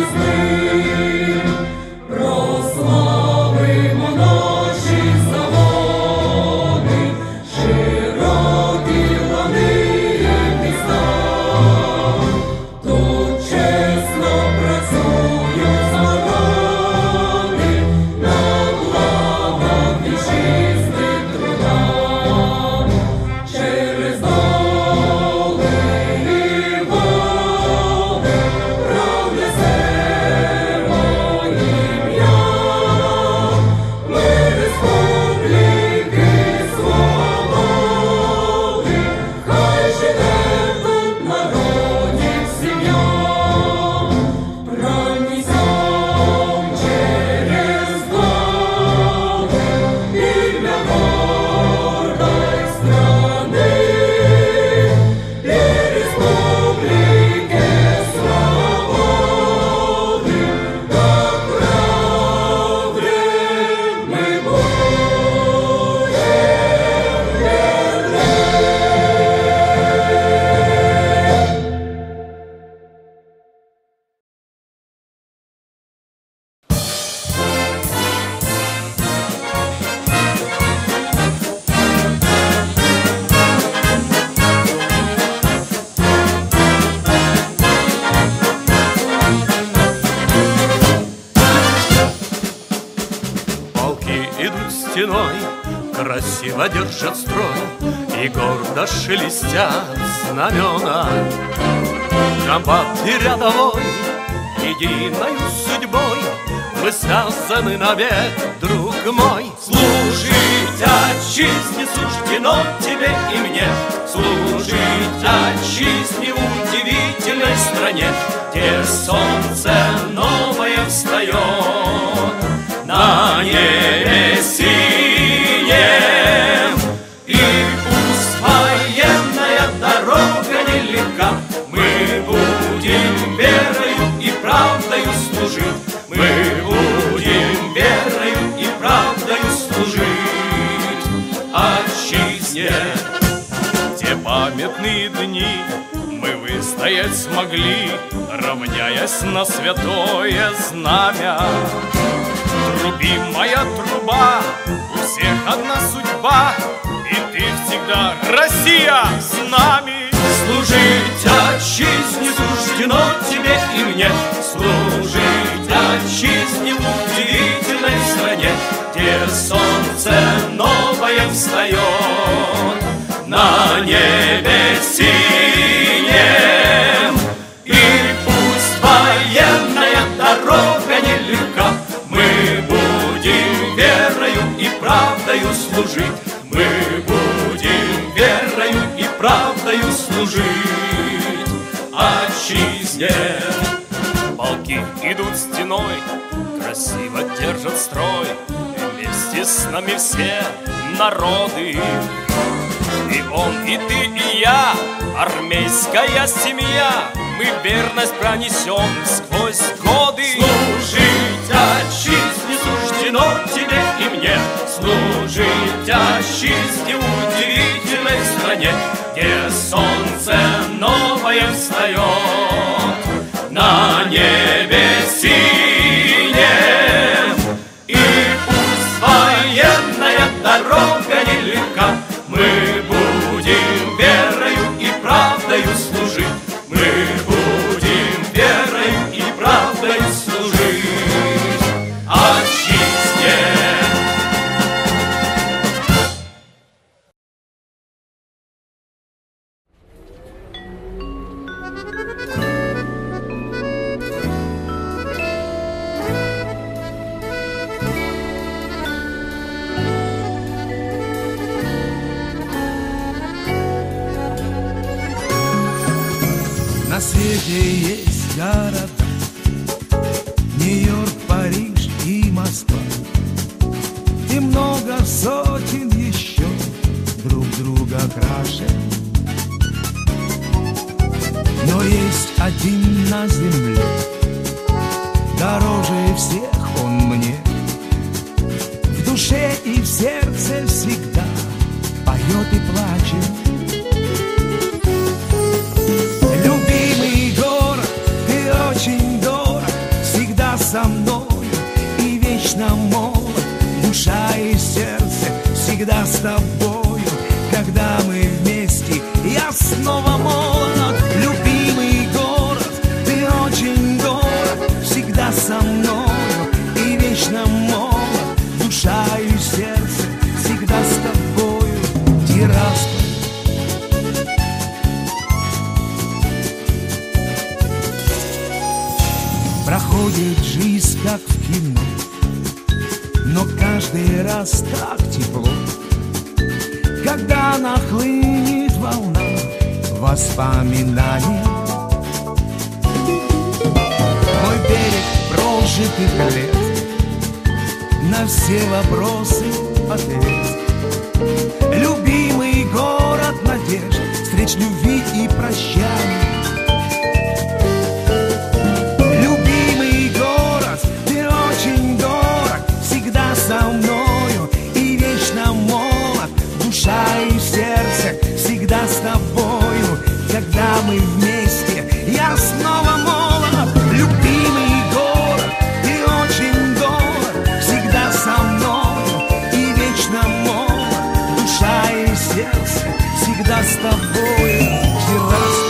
Красиво держат строй и гордо шелестят знамена. Комбат и рядовой единою судьбой мы связаны навек, друг мой. Служить отчизне суждено тебе и мне, служить отчизне удивительной стране, где солнце новое встает на небе синем. И пусть военная дорога нелегка, мы будем верою и правдою служить, мы будем верою и правдою служить отчизне. Те памятные дни мы выстоять смогли, равняясь на святое знамя. Труби, моя труба, у всех одна судьба, и ты всегда, Россия, с нами. Служить отчизне суждено тебе и мне, служить отчизне в удивительной стране, где солнце новое встает на небе синем. И пусть военная дорога нелегка, мы будем верою и правдою служить, мы будем верою и правдою служить отчизне. Полки идут стеной, красиво держат строй, вместе с нами все народы. И он, и ты, и я, армейская семья, мы верность пронесем сквозь годы. Служить отчизне суждено тебе и мне, служить отчизне в удивительной стране, где солнце новое встает на небе синем. И пусть военная дорога нелегка, мы будем верою и правдою служить, мы будем верою и правдою служить отчизне. На свете есть города Нью-Йорк, Париж и Москва, и много сотен еще друг друга краше. Но есть один на земле, дороже всех он мне, в душе и в сердце всегда поет и плачет. Очень дорог со мною и вечно молод. Душа и сердце всегда с тобою. Когда мы вместе, я снова молод. Любимый город, ты очень дорог. Всегда со мною и вечно молод. Душа и сердце всегда с тобою. Тирасполь. Проходит жизнь, как в кино, но каждый раз так тепло, когда нахлынет волна воспоминаний. Мой берег прожитых лет, на все вопросы ответ. Любимый город надежд, встреч, любви и прощаний. Любимый город, ты очень дорог. Всегда со мною и вечно молод. Душа и сердце всегда с тобою. Когда мы вместе, я снова молод. Любимый город, ты очень дорог. Всегда со мною и вечно молод. Душа и сердце всегда с тобою. Тирасполь.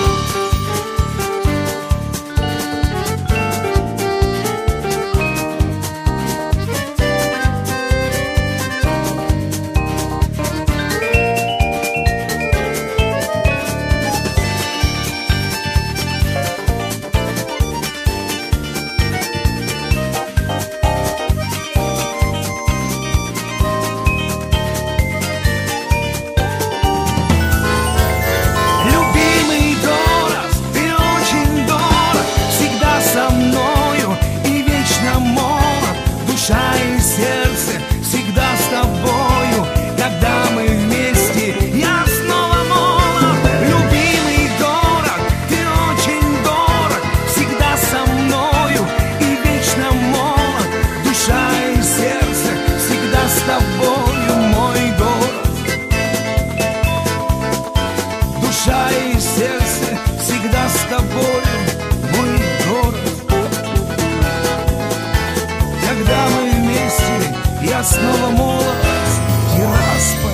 Снова молод, Тирасполь.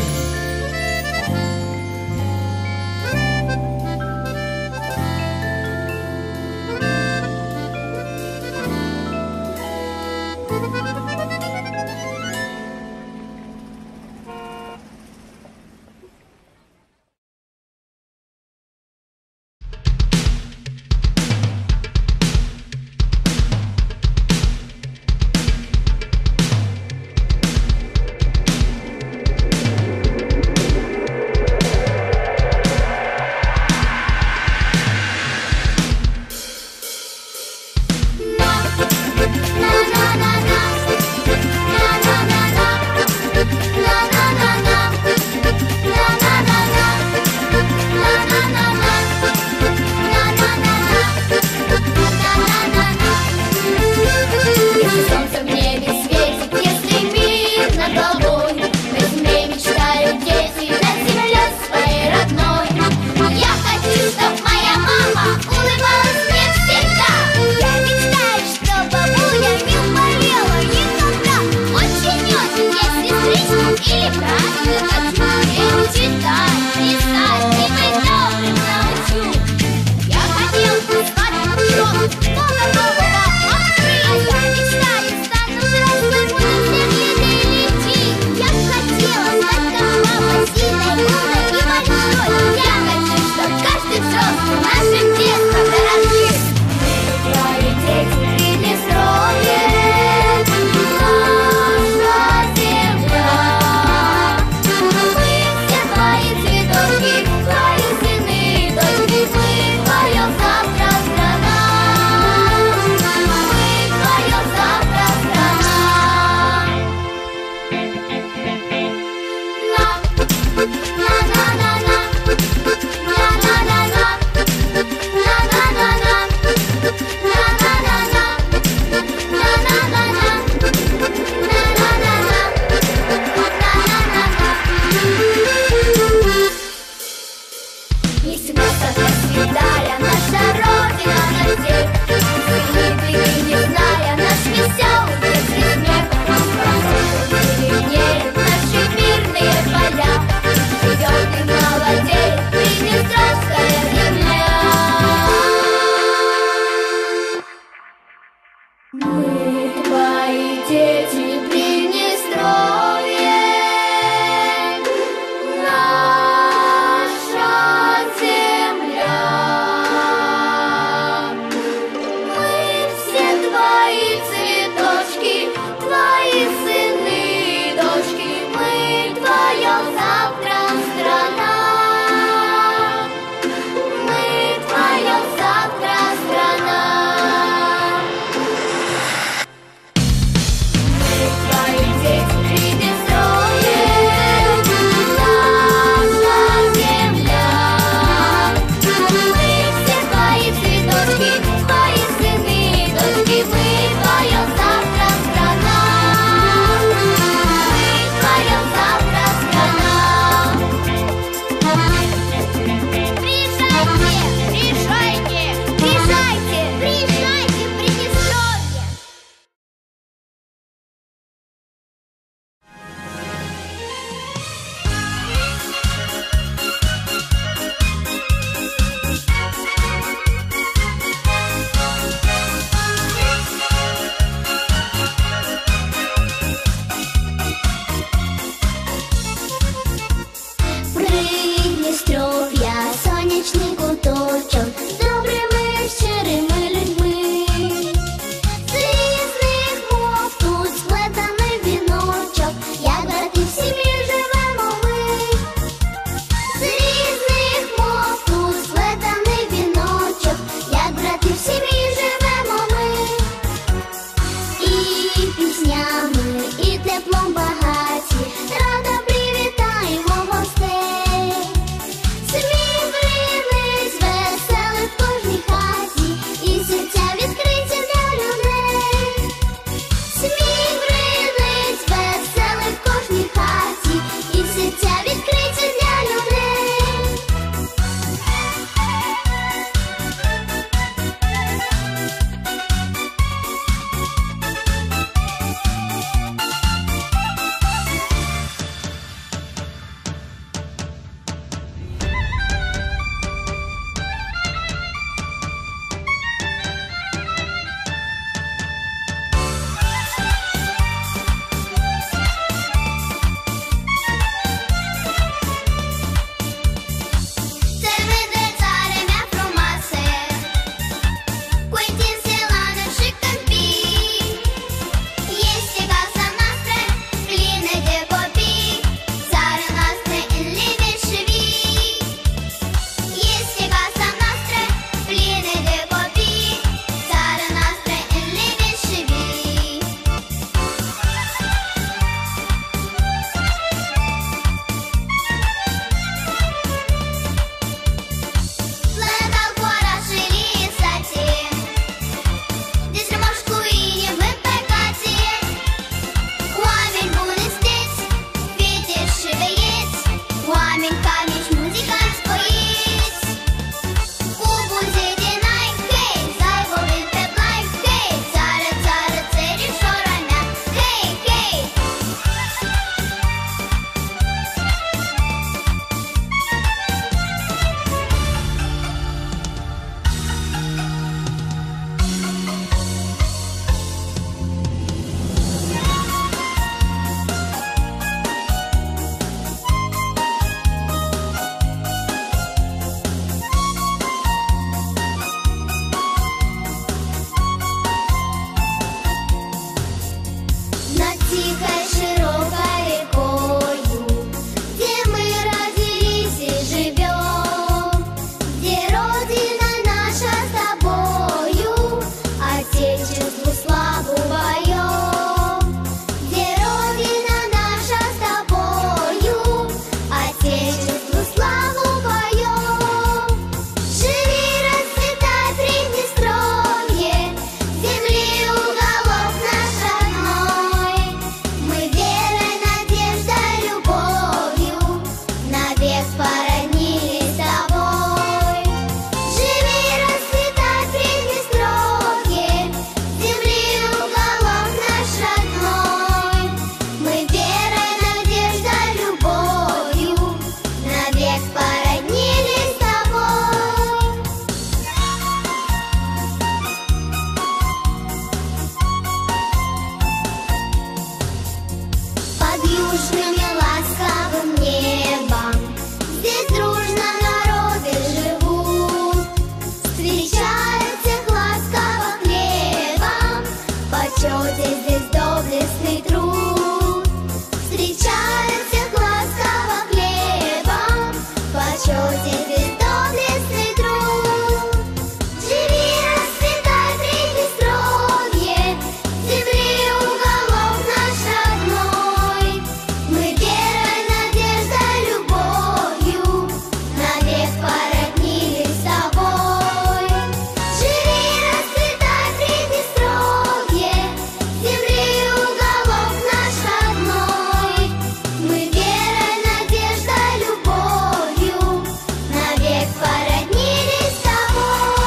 почете здесь доблестный труд. Встречают всех ласково хлебом, в почете здесь доблестный труд. Живи, расцветай, Приднестровье, земли уголок наш родной. Мы верой, надеждой, любовью навек породнились с тобой. Живи, расцветай, Приднестровье, земли уголок наш родной. Мы верой, надеждой, любовью навек породнились с тобой.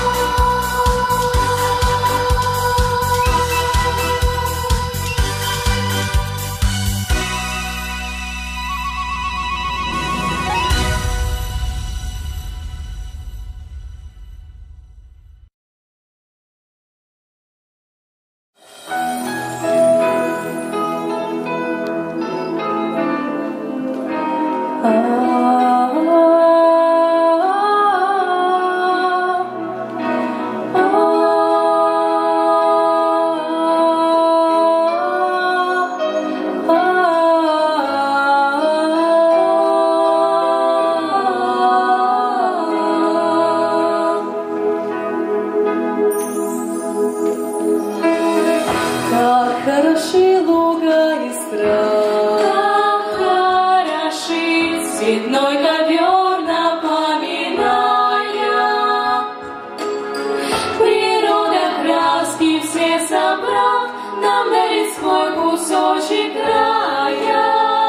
Как хороши луга и страх, как хороши цветной ковер напоминая. Природа краски все собрав, нам дарит свой кусочек края.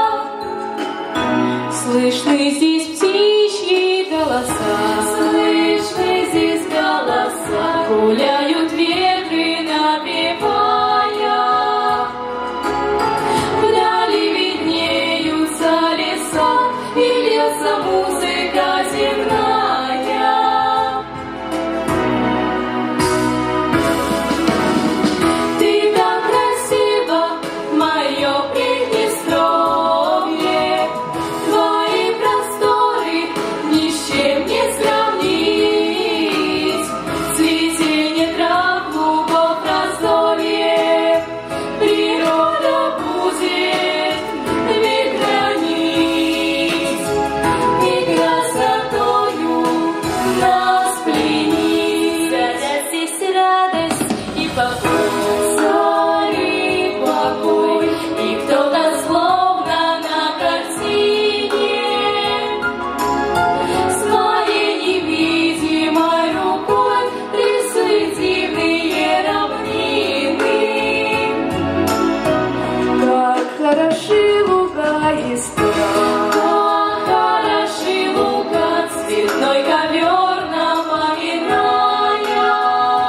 Слышны здесь птичьи голоса, слышны здесь голоса, гуляют ветры, напевая. Вдали виднеются леса, и льется музыка земная. Ты так красива, мое Приднестровье, твои просторы ни с чем не сравнить. Цветение трав, лугов, раздолье, природа будет век хранить, и красотою нас пленить. Садят здесь радость и покой, царь и покой, и кто-то словно на картине своей невидимой рукой рисует дивные равнины. Как хороши луга и страх, как хороши луга, цветной ковер напоминая.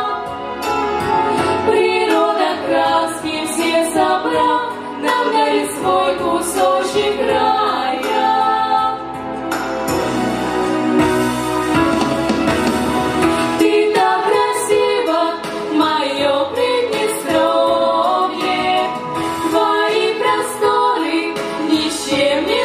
Природа краски все собрав, нам дарит свой кусочек края. Ты так красива, мое Приднестровье, твои просторы ни с чем не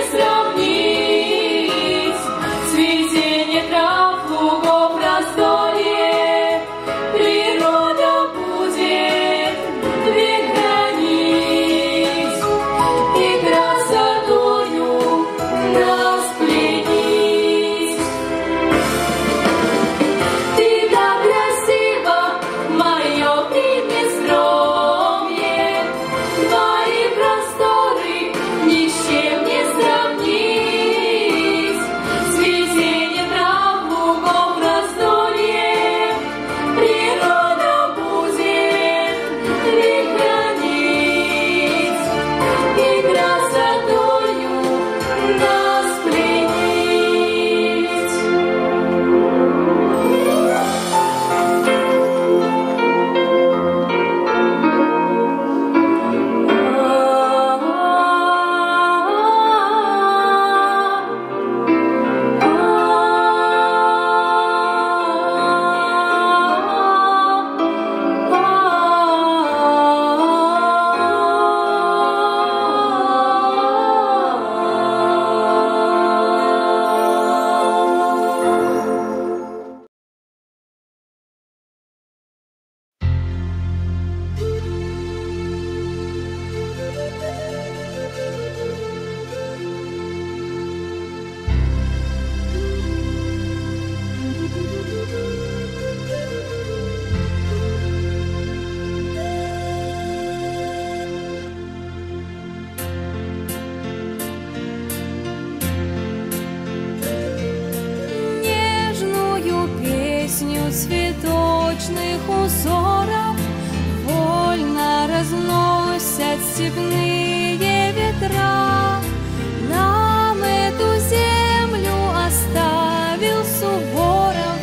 степные ветра. Нам эту землю оставил Суворов,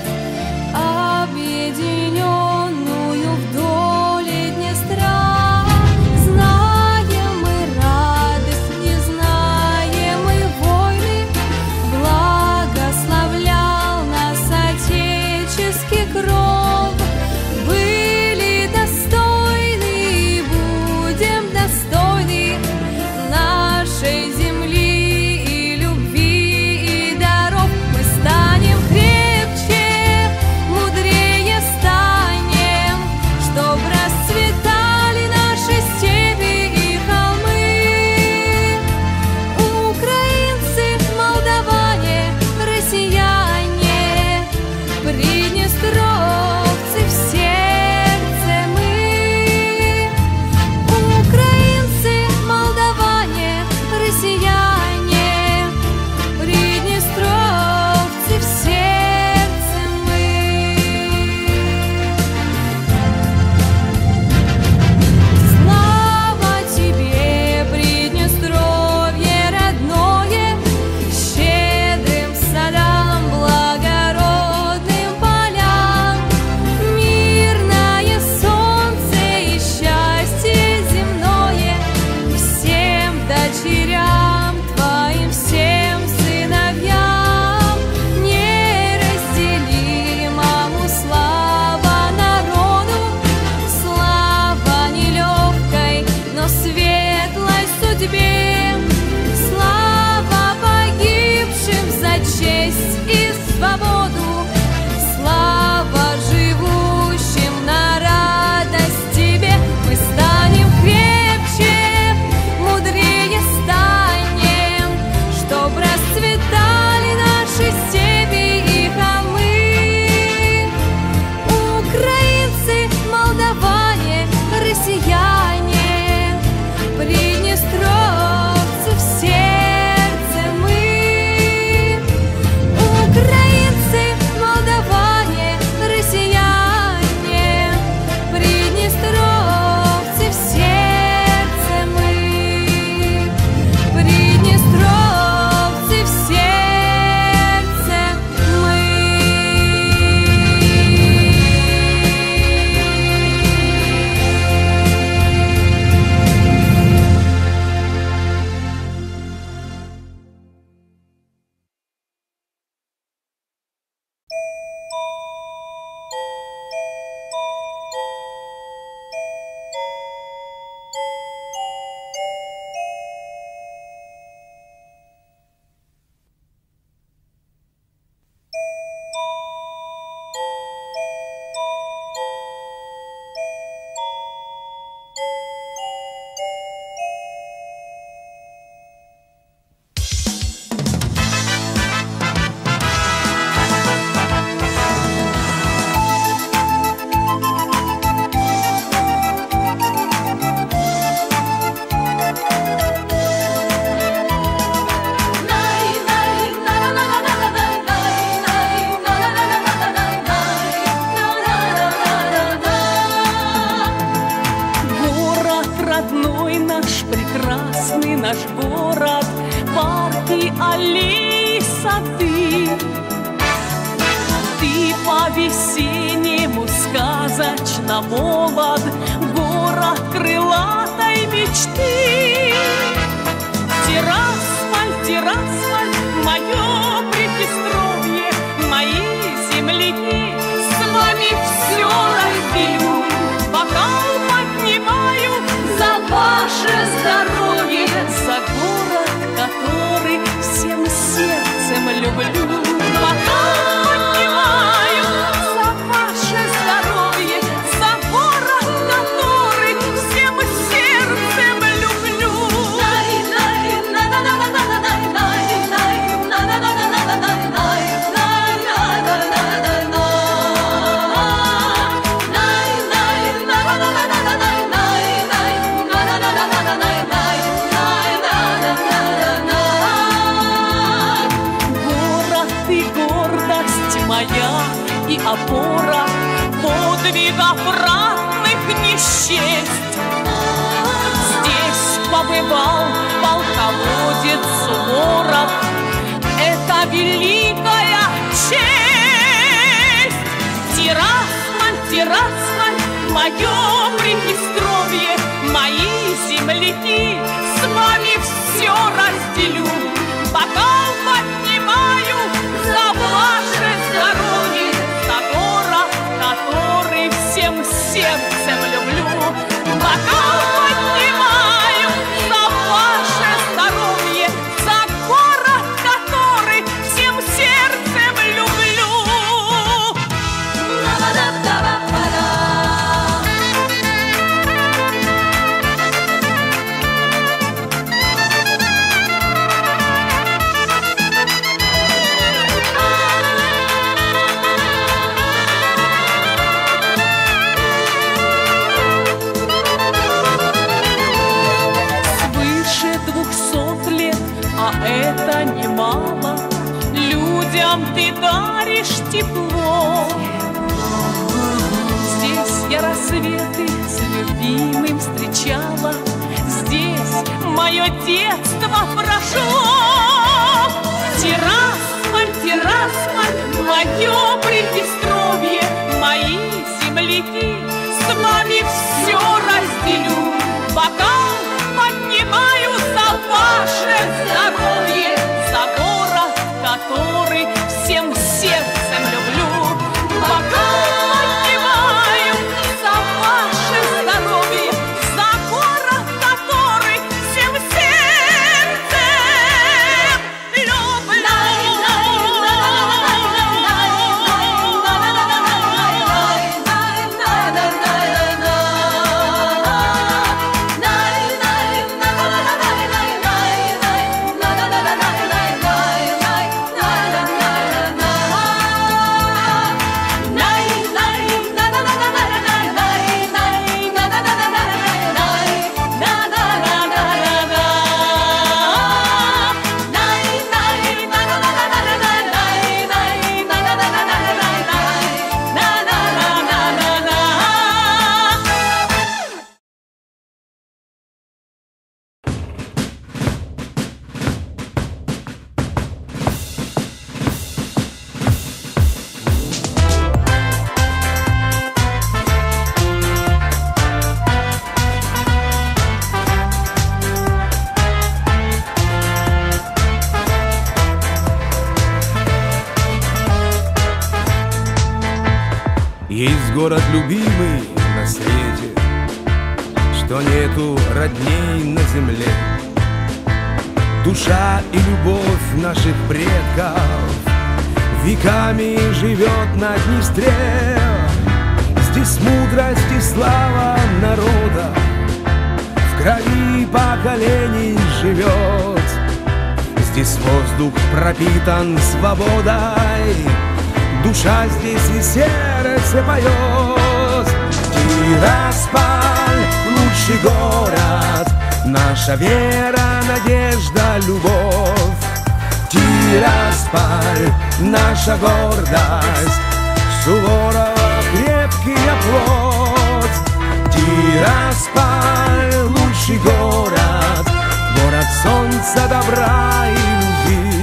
объединенную вдоль Днестра. Знаем мы радость, не знаем мы войны, благословлял нас отеческий кров. Были достойны и будем достойны нашей земли и любви и даров. Мы станем крепче, мудрее станем, чтоб расцветали наши степи и холмы. Украинцы, молдаване, россияне, приднестровцы, в сердце мы. Украинцы, молдаване, россияне, приднестровцы, в сердце мы. Слава тебе, Приднестровье родное, щедрым садам, благородным полям, мирное солнце и счастье земное всем дочерям твоим, всем сыновьям, неразделимому. Слава народу, слава нелегкой, но светлой судьбе, слава погибшим за честь и свободу, слава живущим на радость тебе. Мы станем крепче, мудрее станем, чтоб расцветали наши степи и холмы. Украинцы, молдаване, россияне, приднестровцы, в сердце мы. Украинцы, молдаване, россияне, приднестровцы, в сердце мы. Приднестровцы, в сердце мы. Город родной наш, прекрасный наш город, парки, аллеи, сады. Ты по-весеннему сказочно молод, город крылатой мечты. Тирасполь, Тирасполь, мое Приднестровье, мои земляки, с вами все разделю. Бокал поднимаю за ваше здоровье, за город, который всем сердцем люблю. Бокал поднимаю за ваше здоровье, за город, который всем сердцем люблю. И опора подвигов ратных не счесть. Здесь мое Приднестровье, мои земляки, с вами все разделю. Бокал поднимаю за ваше здоровье, за город, который всем сердцем люблю. Бокал поднимаю за ваше здоровье, за город, который всем сердцем люблю. Свыше 200 лет, а это немало, людям ты даришь тепло. Здесь я рассветы с любимым встречала, здесь мое детство прошло. Тирасполь, Тирасполь, мое Приднестровье, мои земляки, с вами все разделю. Бокал поднимаю за ваше здоровье, за город, который всем сердцем люблю. Бокал поднимаю за ваше здоровье, за город, который всем сердцем люблю. Есть город любимый на свете, что нету родней на земле. Душа и любовь наших предков веками живет на Днестре. Здесь мудрость и слава народа в крови поколений живет. Здесь воздух пропитан свободой, душа здесь и сердце поет. Тирасполь — лучший город, наша вера, надежда, любовь. Тирасполь — наша гордость, Суворова крепкий оплот. Тирасполь — лучший город, город солнца, добра и любви.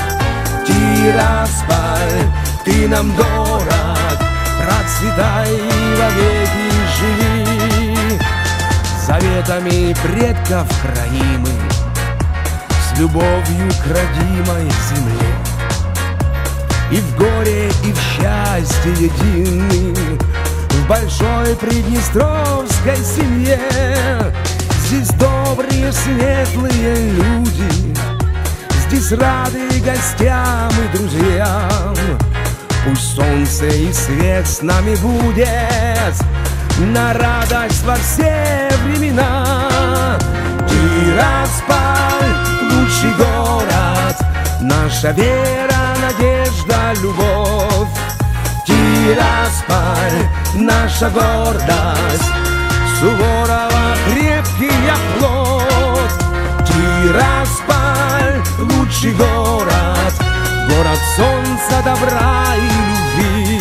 Тирасполь, ты нам дорог, процветай и вовеки живи. Заветами предков хранимы, с любовью к родимой земле. И в горе, и в счастье едины, в большой приднестровской семье. Здесь добрые, светлые люди, здесь рады гостям и друзьям. Пусть солнце и свет с нами будет, на радость во все времена. Тирасполь — лучший город, наша вера, надежда, любовь. Тирасполь — наша гордость, Суворова крепкий оплот. Тирасполь — лучший город, город солнца, добра и любви.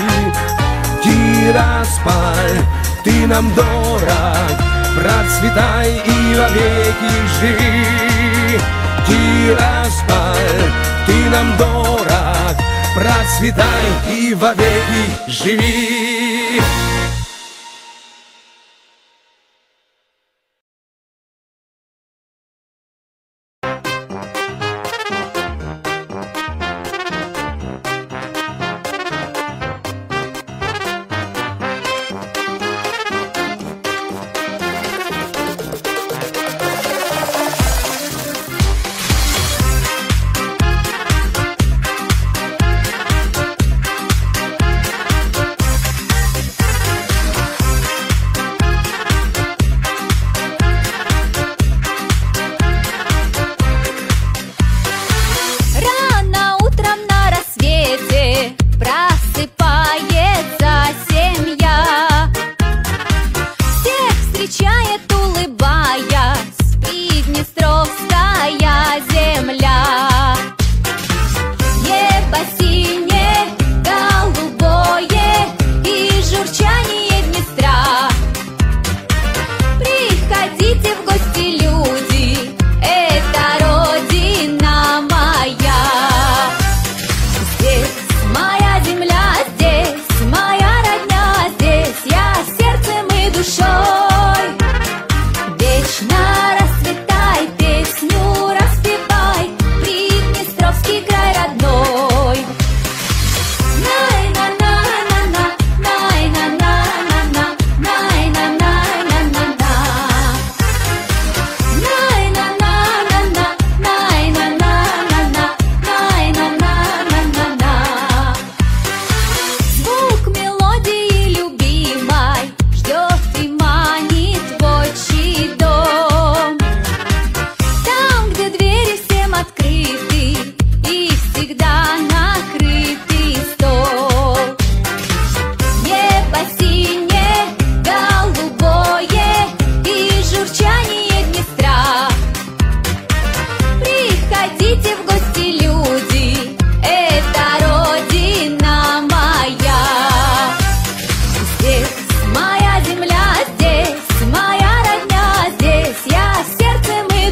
Тирасполь, ты нам дорог, процветай и вовеки живи. Тирасполь, ты нам дорог, процветай и вовеки живи.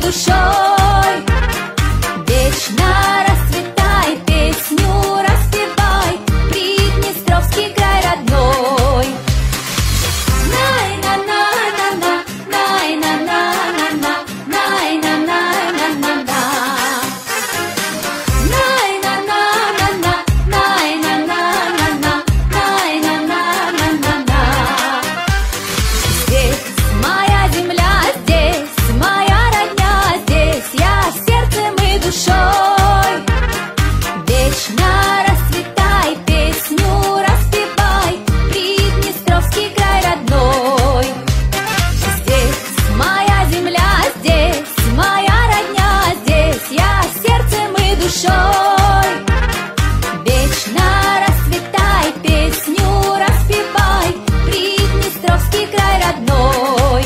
душой. Вечно расцветай, песню распевай, Приднестровский край родной. Най-на-на-на-на, най-на-на-на-на, най-на-на-на-на-на. Най-на-на-на-на, най-на-на-на-на, най-на-на-на-на. Здесь моя земля, здесь моя родня, здесь я сердцем и душой. Вечно расцветай, песню распевай, Приднестровский край родной. Здесь моя земля, здесь моя родня, здесь я сердцем и душой. Вечно расцветай, песню распевай, Приднестровский край родной.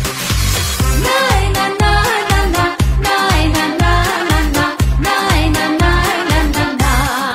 Най-на-на-на-на, най-на-на-на-на, най-на-на-на-на.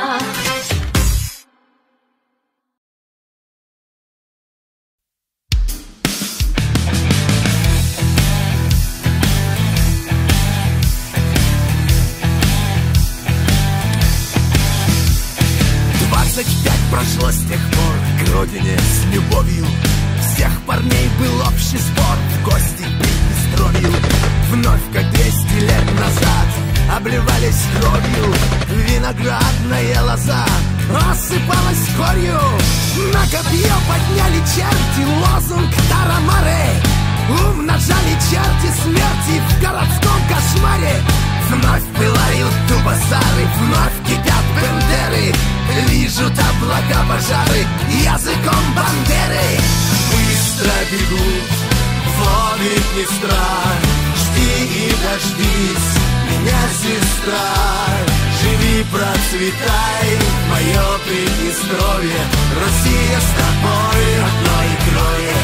Прошло с тех пор к родине с любовью. Всех парней был общий спорт, в гости к Приднестровью. Вновь, как 200 лет назад, обливались кровью. Виноградная лоза осыпалась корью. На копье подняли черти лозунг Тарамаре. Умножали черти смерти в городском кошмаре. Вновь пылают тубасары, вновь кипят бендеры. Вижу облака пожары языком бандеры. Быстро бегут воды Днестра. Жди и дождись меня, сестра. Живи, процветай, мое Приднестровье. Россия с тобой одной крови.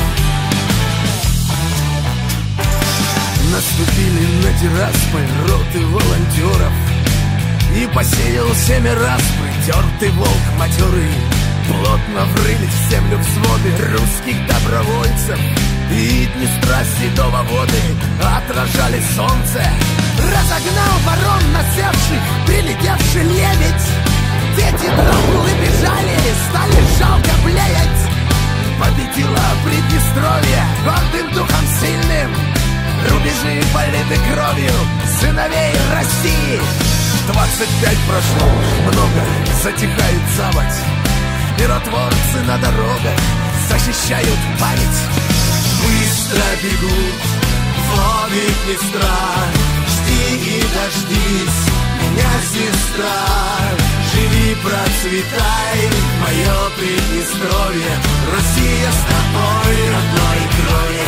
Наступили на Тирасполь роты волонтеров. И посеял семя распры, тертый волк матерый. Плотно врылись в землю взводы русских добровольцев. И Днестра седого воды отражали солнце. Разогнал ворон насевших, прилетевший лебедь. Дети дрогнули, бежали, стали жалко блеять. Победила Приднестровье гордым духом сильным. Рубежи политы кровью сыновей России. 25 прошло, много, затихает заводь. Миротворцы на дорогах защищают память. Быстро бегут воды Днестра. Жди и дождись меня, сестра. Живи, процветай, мое Приднестровье. Россия с тобой одной крови.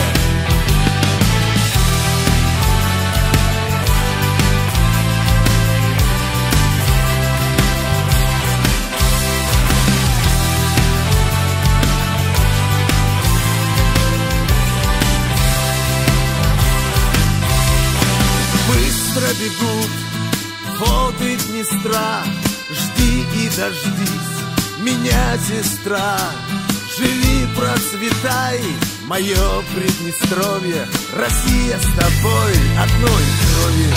Быстро бегут воды Днестра. Жди и дождись меня, сестра. Живи, процветай, мое Приднестровье. Россия с тобой одной крови.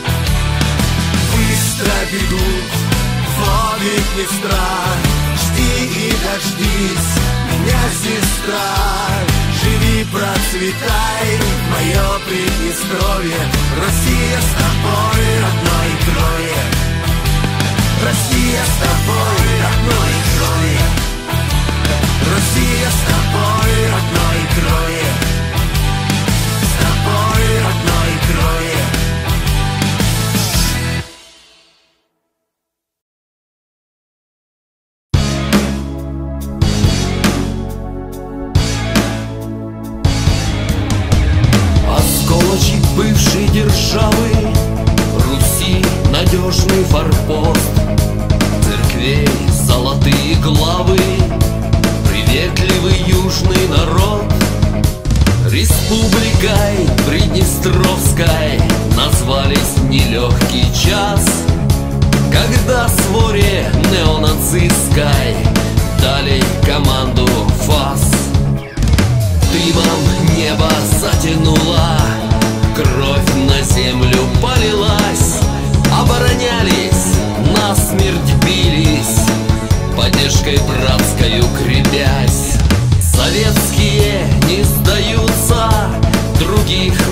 Быстро бегут воды Днестра. Жди и дождись меня, сестра. Живи, процветай, мое Приднестровье. Россия с тобой одной крови. Россия с тобой одной крови. Россия с тобой одной крови. С тобой одной крови. Осколочек бывшей державы Руси надежный форпост. Церквей золотые главы, приветливый южный народ. Республикой Приднестровской назвались нелегкий час, когда своре неонацистской дали команду ФАС. Дымом небо затянуло, кровь на землю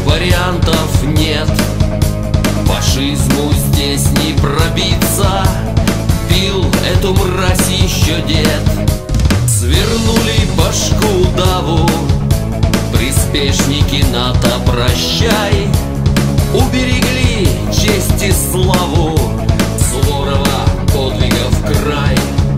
вариантов нет. Фашизму здесь не пробиться, бил эту мразь еще дед. Свернули башку даву приспешники НАТО, прощай. Уберегли честь и славу Суворова подвигов край.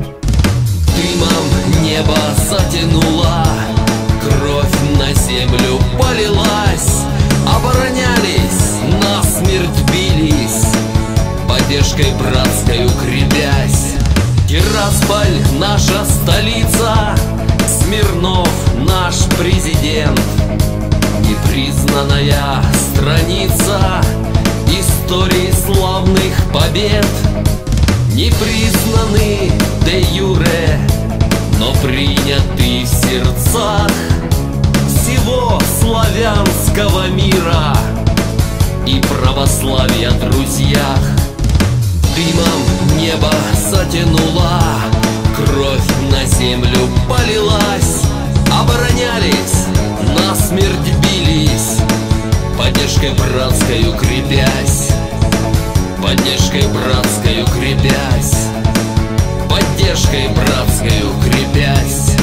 Дымом небо затянуло, кровь на землю полилась. Оборонялись, насмерть бились, поддержкой братской укрепясь. Тирасполь — наша столица, Смирнов — наш президент. Непризнанная страница истории славных побед. Не признаны де юре, но приняты в сердцах всего славянского мира и православия друзьях. Дымом небо затянуло, кровь на землю полилась. Оборонялись, насмерть бились, поддержкой братской укрепясь. Поддержкой братской укрепясь. Поддержкой братской укрепясь.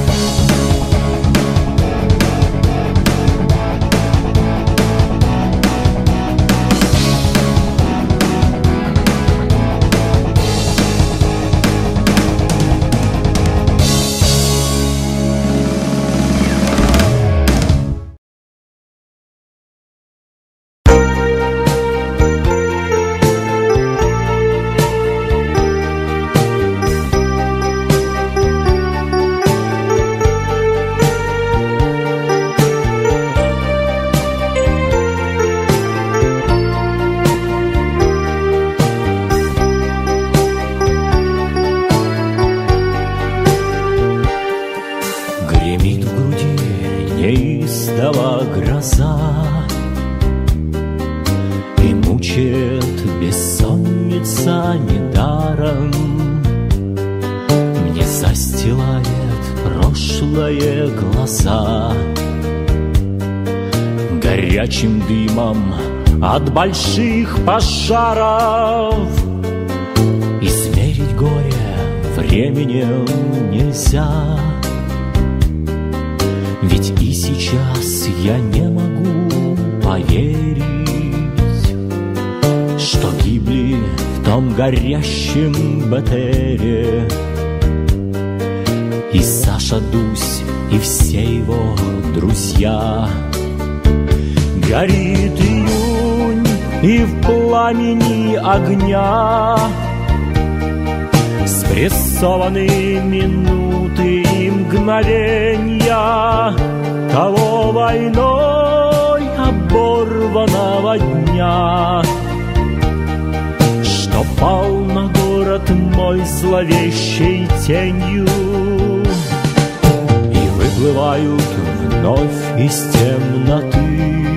Горячим дымом от больших пожаров измерить горе временем нельзя. Ведь и сейчас я не могу поверить, что гибли в том горящем БТРе и Саша Дусь, и все его друзья. Горит июнь, и в пламени огня спрессованы минуты и мгновенья того войной оборванного дня, что пал на город мой зловещей тенью. И выплывают вновь из темноты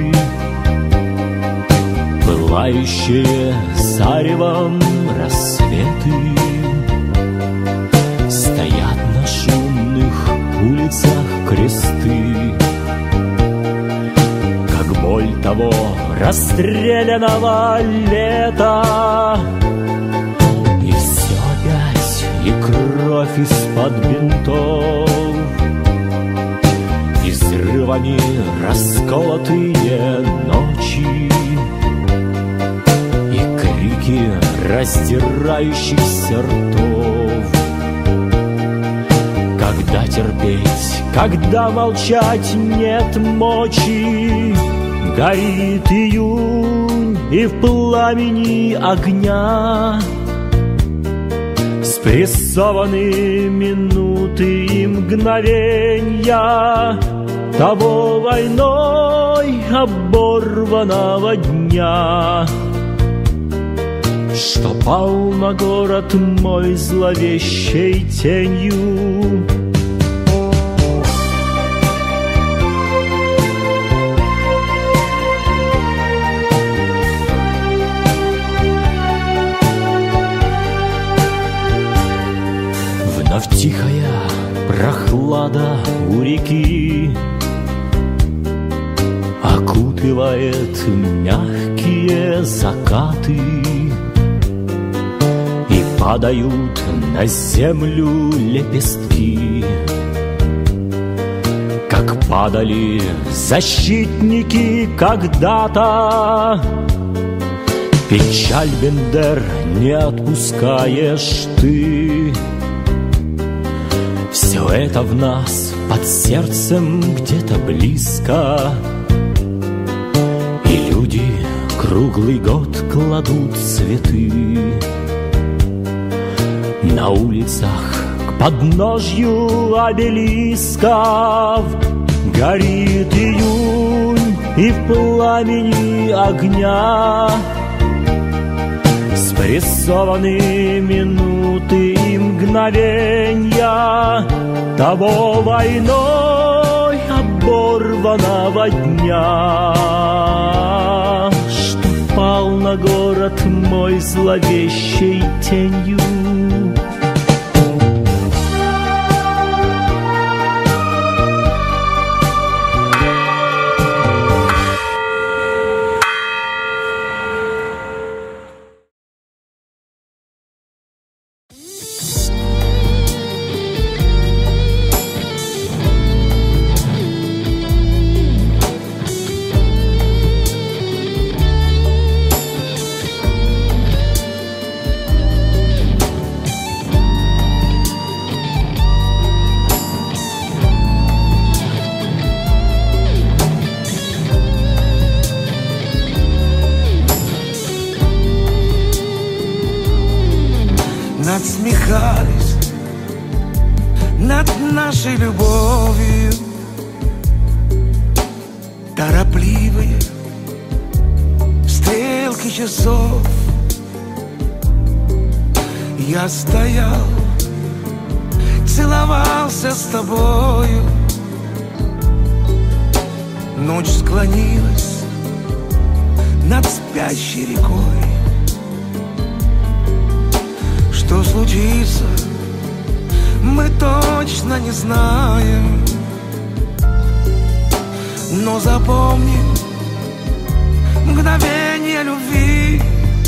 пылающие заревом рассветы. Стоят на шумных улицах кресты, как боль того расстрелянного лета. И все опять, и кровь из-под бинтов, и взрывами расколотые ночи, раздирающихся ртов. Когда терпеть, когда молчать нет мочи, горит июнь, и в пламени огня спрессованы минуты и мгновенья того войной оборванного дня, что пал на город мой зловещей тенью. Вновь тихая прохлада у реки окутывает окутывает мягкие закаты, и падают на землю лепестки, как падали защитники когда-то. Печаль, Бендер, не отпускаешь ты. Все это в нас под сердцем где-то близко, и люди круглый год кладут цветы. На улицах к подножью обелисков горит июнь, и в пламени огня спрессованы минуты и мгновенья того войной оборванного дня, что пал на город мой зловещей тенью. Надсмехались над нашей любовью, торопливые стрелки часов. Я стоял, целовался с тобою. Ночь склонилась над спящей рекой. Что случится, мы точно не знаем, но запомни мгновение любви.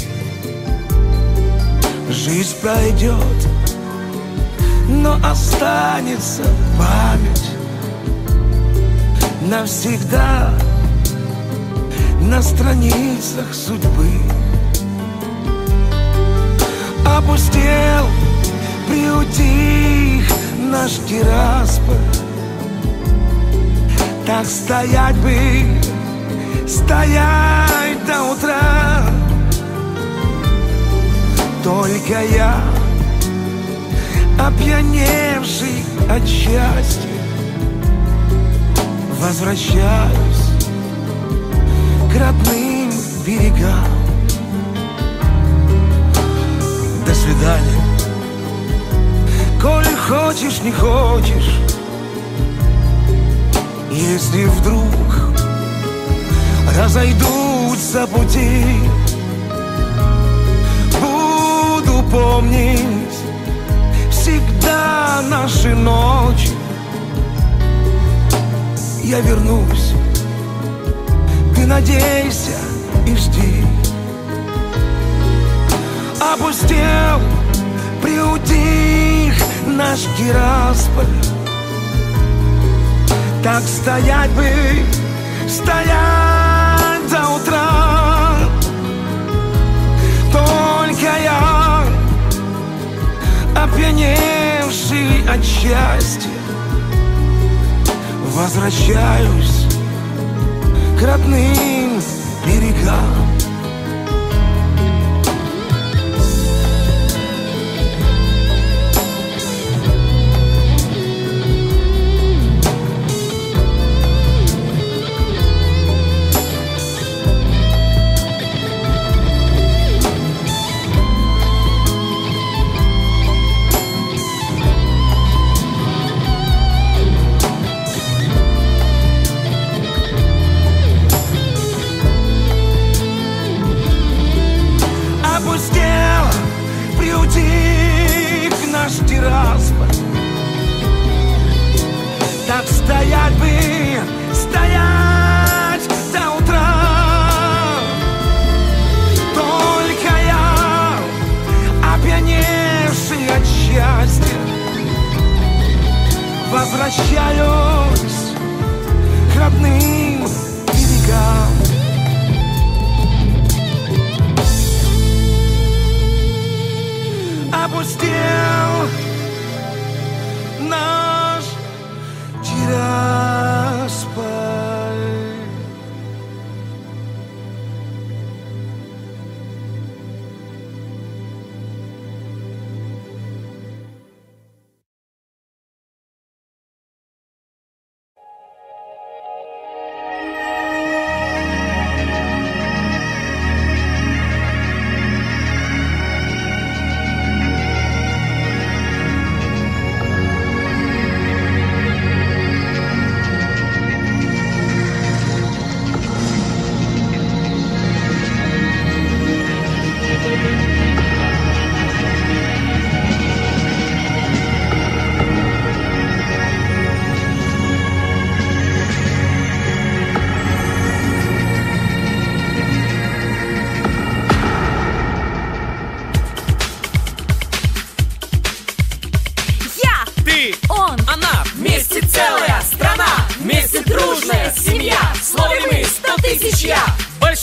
Жизнь пройдет, но останется память навсегда на страницах судьбы. Опустел, приутих наш Тирасполь. Так стоять бы, стоять до утра. Только я, опьяневший от счастья, возвращаюсь к родным берегам. До свидания. Коли хочешь, не хочешь, если вдруг разойдутся пути, буду помнить всегда наши ночи. Я вернусь, ты надейся и жди. Опустел, приутих наш Тирасполь. Так стоять бы, стоять до утра. Только я, опьяневший от счастья, возвращаюсь к родным берегам.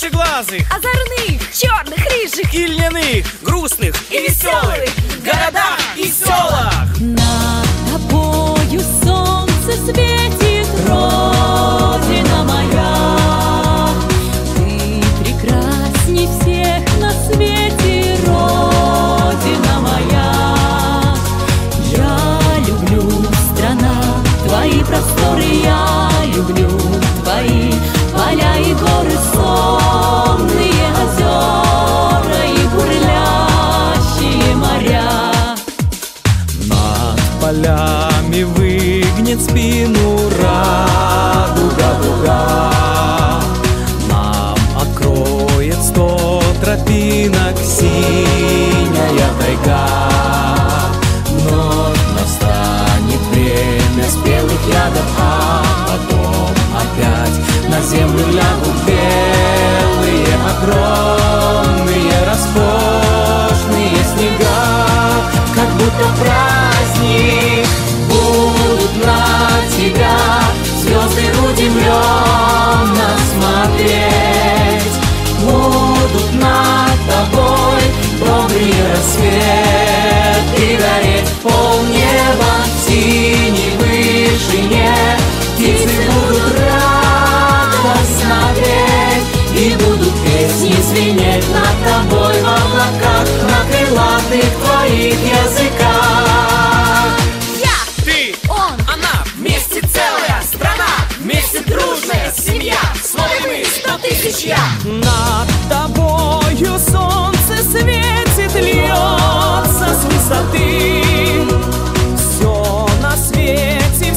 большеглазых, озорных, черных, рыжих и льняных, грустных и веселых, в городах и селах. Над тобою солнце светит, Родина моя. Ты прекрасней всех на свете, Родина моя. Я люблю, страна, твои просторы, я люблю твои поля и горы, сонные озера и бурлящие моря. Над полями выгнет спину радуга дуга, нам откроет 100 тропинок синяя тайга. Вновь настанет время спелых ягод, а потом опять на землю лягут белые, огромные, роскошные снега. Как будто праздник, будут на тебя звезды удивленно смотреть. Будут над тобой добрые рассветы гореть. Полнеба в синей вышине птицы будут радостно петь, и будут песни звенеть над тобой в облаках, на крылатых твоих языках. Я, Ты, он, она, вместе целая страна, вместе дружная семья, словно мы 100 тысяч я. Над тобою солнце светит, льется с высоты. Все на свете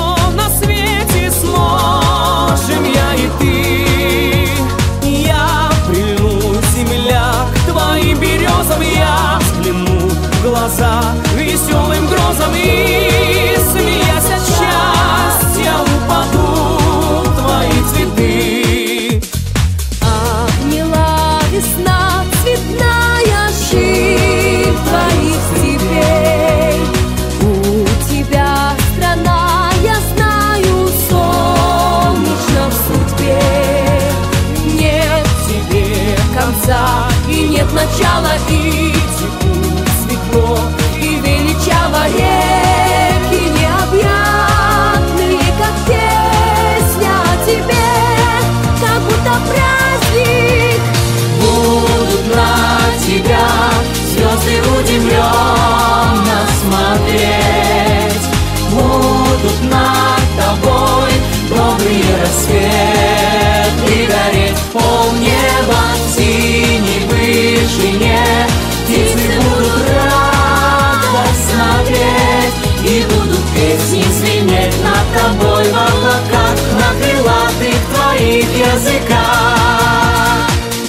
сможем я и ты. Я прильну, земля, к твоим березам, я взгляну в глаза веселым грозам, и, смеясь от счастья, упадут твои цветы. обняла весна, цветная ширь твоих степей. У тебя страна, я знаю, солнечно в судьбе. Нет тебе конца и нет начала, и текут светло и величаво реки необъятные, как песня о тебе, как будто праздник. Будут на тебя звезды удивленно смотреть. Будут над тобой добрые рассветы гореть. Полнеба в синей вышине птицы будут радостно петь, и будут песни звенеть над тобой в облаках, на крылатых твоих языках.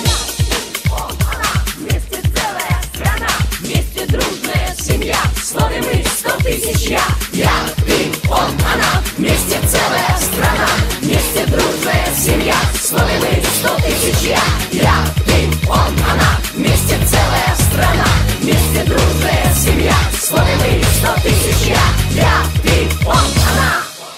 Вместе целая страна, вместе дружная семья, словно мы 100 тысяч я. Я, ты, он, она, вместе целая страна, вместе дружная семья, словно мы 100 тысяч я. Я, ты, он, она, вместе целая страна, вместе дружная семья, словно мы 100 тысяч я. Я, ты, он, она.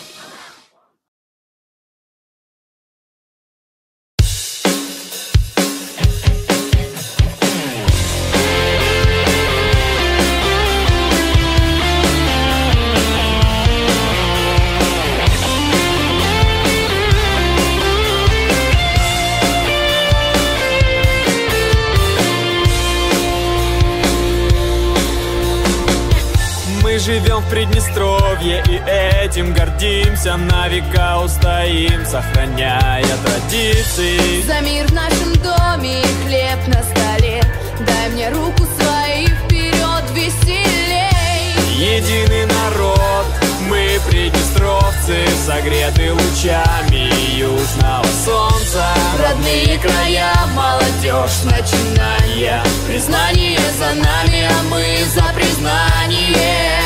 Мы живем в Приднестровье и этим гордимся, на века устоим, сохраняя традиции. За мир в нашем доме и хлеб на столе, дай мне руку свою, вперед веселей. Единый народ, мы приднестровцы, согреты лучами южного солнца. Родные края, молодежь, начинания, признание за нами, а мы за признание.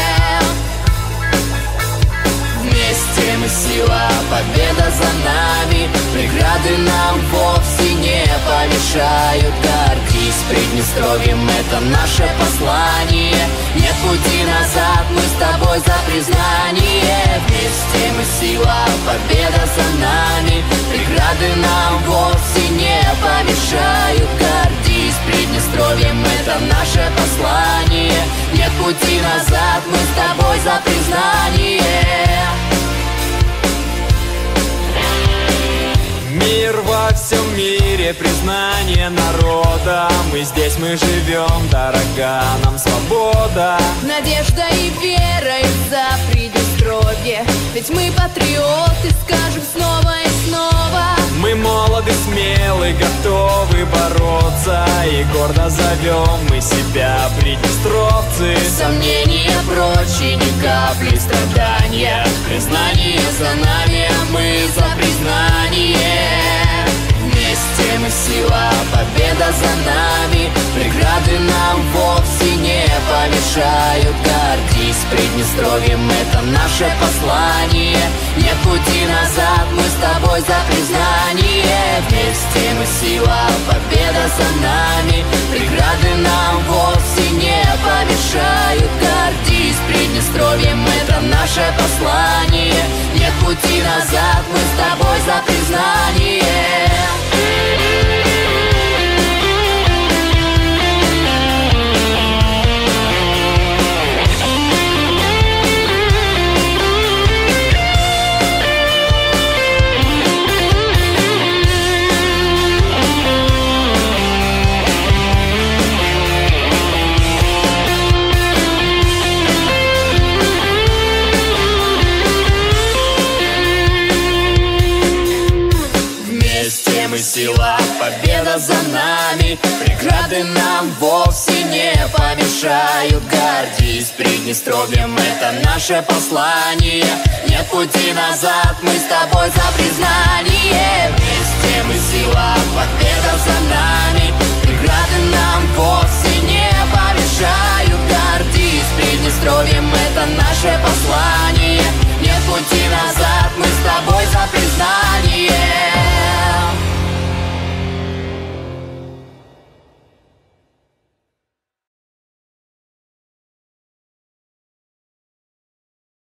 Вместе мы сила, победа за нами, преграды нам вовсе не помешают. Гордись Приднестровьем, это наше послание. Нет пути назад, мы с тобой за признание. Вместе мы сила, победа за нами. Преграды нам вовсе не помешают. Гордись Приднестровьем, это наше послание. Нет пути назад, мы с тобой за признание. Мир во всем мире, признание народа. Мы здесь, мы живем, дорога нам свобода. Надежда и вера из-за Приднестровья. Ведь мы патриоты, скажем снова и снова. Мы молоды, смелы, готовы бороться. И гордо зовем мы себя приднестровцы. Сомнения прочь и ни капли страдания. Признание за нами, а мы за признание. Вместе мы сила, победа за нами. Преграды нам вовсе не помешают. Гордись Приднестровьем, это наше послание. Нет пути назад, мы с тобой за признание. Вместе мы сила, победа за нами. Преграды нам вовсе не помешают. Гордись Приднестровьем, это наше послание. Нет пути назад, мы с тобой за признание. Сила, победа за нами. Преграды нам вовсе не помешают. Гордись Приднестровьем, это наше послание. Нет пути назад, мы с тобой за признание. Вместе мы сила, победа за нами.